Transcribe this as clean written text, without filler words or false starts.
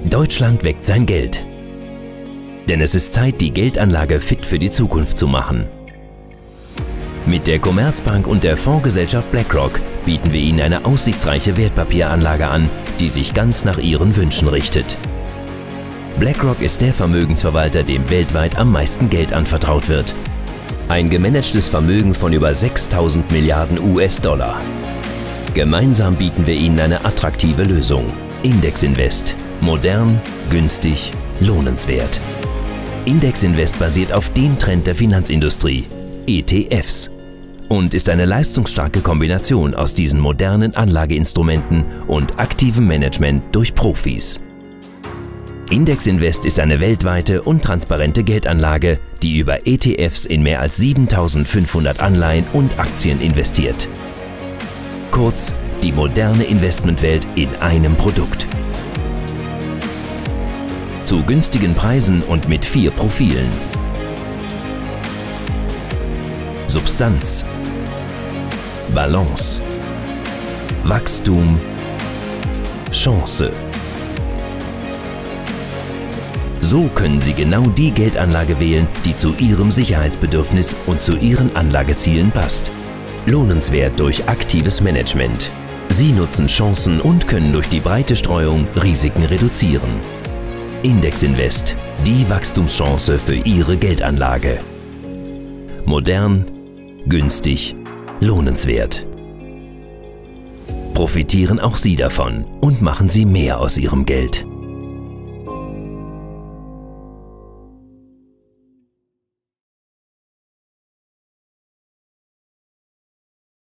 Deutschland weckt sein Geld. Denn es ist Zeit, die Geldanlage fit für die Zukunft zu machen. Mit der Commerzbank und der Fondsgesellschaft BlackRock bieten wir Ihnen eine aussichtsreiche Wertpapieranlage an, die sich ganz nach Ihren Wünschen richtet. BlackRock ist der Vermögensverwalter, dem weltweit am meisten Geld anvertraut wird. Ein gemanagtes Vermögen von über 6.000 Milliarden US-Dollar. Gemeinsam bieten wir Ihnen eine attraktive Lösung. Index Invest. Modern, günstig, lohnenswert. Index Invest basiert auf dem Trend der Finanzindustrie, ETFs, und ist eine leistungsstarke Kombination aus diesen modernen Anlageinstrumenten und aktivem Management durch Profis. Index Invest ist eine weltweite und transparente Geldanlage, die über ETFs in mehr als 7.500 Anleihen und Aktien investiert. Kurz, die moderne Investmentwelt in einem Produkt. Zu günstigen Preisen und mit 4 Profilen. Substanz, Balance, Wachstum, Chance. So können Sie genau die Geldanlage wählen, die zu Ihrem Sicherheitsbedürfnis und zu Ihren Anlagezielen passt. Lohnenswert durch aktives Management. Sie nutzen Chancen und können durch die breite Streuung Risiken reduzieren. Index Invest, die Wachstumschance für Ihre Geldanlage. Modern, günstig, lohnenswert. Profitieren auch Sie davon und machen Sie mehr aus Ihrem Geld.